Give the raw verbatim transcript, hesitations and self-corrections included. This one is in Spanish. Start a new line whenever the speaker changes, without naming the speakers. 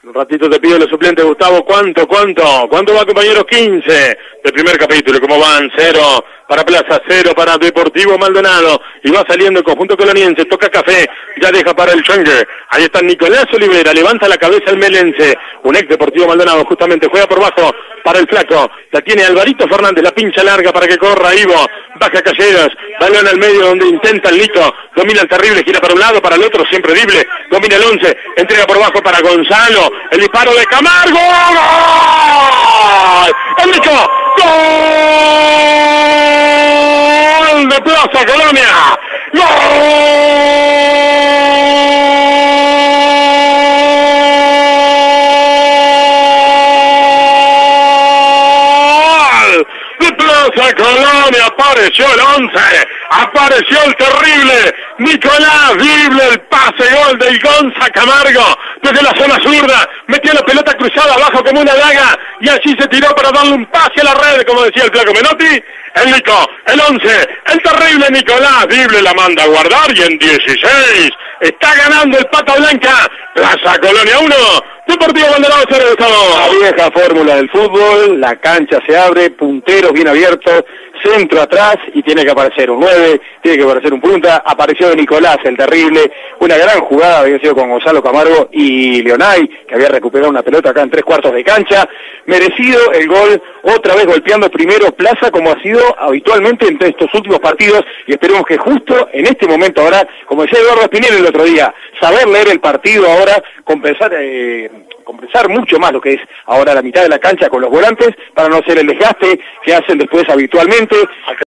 Un ratito te pido los suplentes, Gustavo. ¿Cuánto, cuánto? ¿Cuánto va, compañeros? quince del primer capítulo. ¿Cómo van? Cero para Plaza, cero para Deportivo Maldonado. Y va saliendo el conjunto coloniense. Toca Café, ya deja para el Schenger. Ahí está Nicolás Olivera, levanta la cabeza el melense. Un ex Deportivo Maldonado, justamente, juega por bajo para el flaco. La tiene Alvarito Fernández, la pincha larga para que corra Ivo. Baja Calleros, balón al medio donde intenta el Nico. Domina el terrible, gira para un lado, para el otro, siempre drible. Domina el once, entrega por bajo para Gonzalo. El disparo de Camargo. ¡Gol! ¡El Nico! ¡Gol de Plaza Colonia! ¡Gol! Plaza Colonia, apareció el once, apareció el terrible Nicolás Drible, el pase gol del Gonza Camargo desde la zona zurda, metió la pelota cruzada abajo como una daga y allí se tiró para darle un pase a la red, como decía el flaco Menotti. El Nico, el once, el terrible Nicolás Drible la manda a guardar y en dieciséis está ganando el Pata Blanca. Plaza Colonia uno, Deportivo Maldonado cero.
La vieja fórmula del fútbol, la cancha se abre, punteros bien abiertos, centro atrás y tiene que aparecer un nueve, tiene que aparecer un punta. Apareció Nicolás, el terrible, una gran jugada había sido con Gonzalo Camargo y Leonay, que había recuperado una pelota acá en tres cuartos de cancha. Merecido el gol, otra vez golpeando primero Plaza como ha sido habitualmente en estos últimos partidos, y esperemos que justo en este momento ahora, como decía Eduardo Espinel el otro día, saber leer el partido ahora, compensar, eh, compensar mucho más lo que es ahora la mitad de la cancha con los volantes, para no hacer el desgaste que hacen después habitualmente.